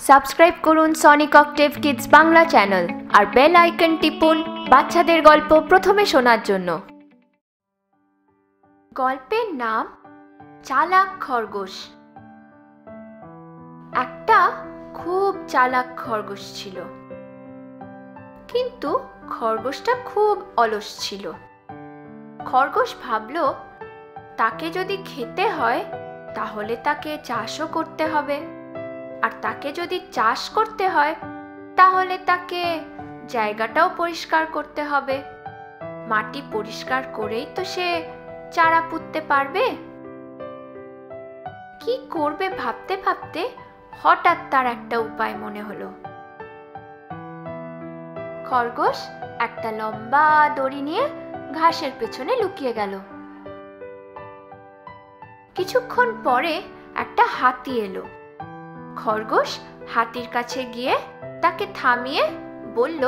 Subscribe করুন Sonic Octave kids Bangla channel আর bell icon টিপুন বাচ্চাদের গল্প প্রথমে শোনার জন্য। গল্পের নাম চালাক খরগোশ। একটা খুব চালাক খরগোশ ছিল, কিন্তু খরগোশটা খুব অলস ছিল। খরগোশ ভাবলো, তাকে যদি খেতে হয় তাহলে তাকে চাষও করতে হবে, আর তাকে যদি চাষ করতে হয় তাহলে তাকে জায়গাটাও পরিষ্কার করতে হবে। মাটি পরিষ্কার করেই তো সে চারা পুঁততে পারবে। কি করবে ভাবতে ভাবতে হঠাৎ তার একটা উপায় মনে হলো। খরগোশ একটা লম্বা দড়ি নিয়ে ঘাসের পেছনে লুকিয়ে গেল। কিছুক্ষণ পরে একটা হাতি এলো। খরগোশ হাতির কাছে গিয়ে তাকে থামিয়ে বলল,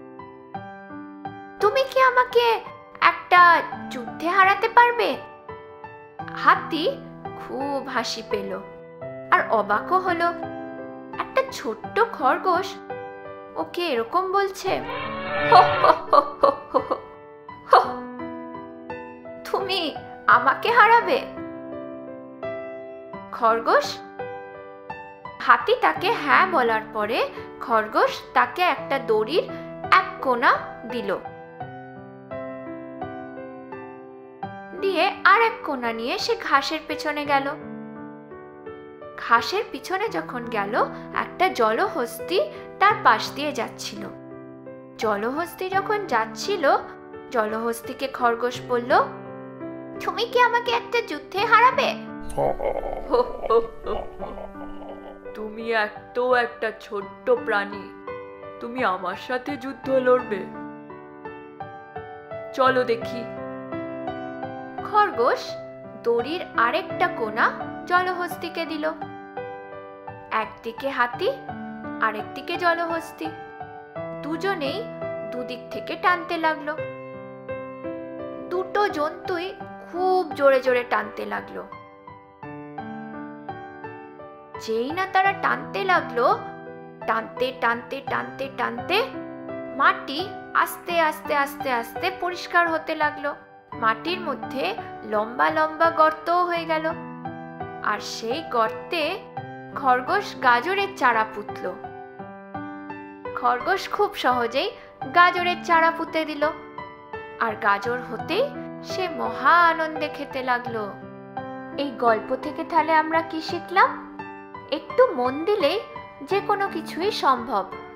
তুমি কি আমাকে একটা যুদ্ধে হারাতে পারবে? হাতি খুব হাসি পেল আর অবাকও হলো। একটা ছোট্ট খরগোশ ওকে এরকম বলছে। তুমি আমাকে হারাবে? খরগোশ হাতি তাকে হ্যাঁ বলার পরে খরগোশ তাকে একটা দড়ির এক কোনা দিল, দিয়ে আর এক কোনা নিয়ে সে ঘাসের পেছনে গেল। ঘাসের পিছনে যখন গেল, একটা জলহস্তী তার পাশ দিয়ে যাচ্ছিল। জলহস্তী যখন যাচ্ছিল, জলহস্তীকে খরগোশ বলল, তুমি কি আমাকে একটা যুদ্ধে হারাবে? তুমি একটা ছোট্ট প্রাণী, তুমি আমার সাথে যুদ্ধ লড়বে? চলো দেখি। খরগোশ দড়ির আরেকটা কোনা জলহস্তীকে দিল। একদিকে হাতি, আরেকদিকে জলহস্তী। দুজনেই দুদিক থেকে টানতে লাগলো। দুটো জন্তুই খুব জোরে জোরে টানতে লাগলো। যেই না তারা টানতে লাগলো, টানতে টানতে টানতে টানতে মাটি আস্তে আস্তে আস্তে আস্তে পরিষ্কার হতে লাগলো। মাটির মধ্যে লম্বা লম্বা গর্তও হয়ে গেল, আর সেই গর্তে খরগোশ গাজরের চারা পুঁতল। খরগোশ খুব সহজেই গাজরের চারা পুঁতে দিল, আর গাজর হতেই সে মহা আনন্দে খেতে লাগলো। এই গল্প থেকে তাহলে আমরা কি শিখলাম? একটু মন দিলেই যে কোনো কিছুই সম্ভব।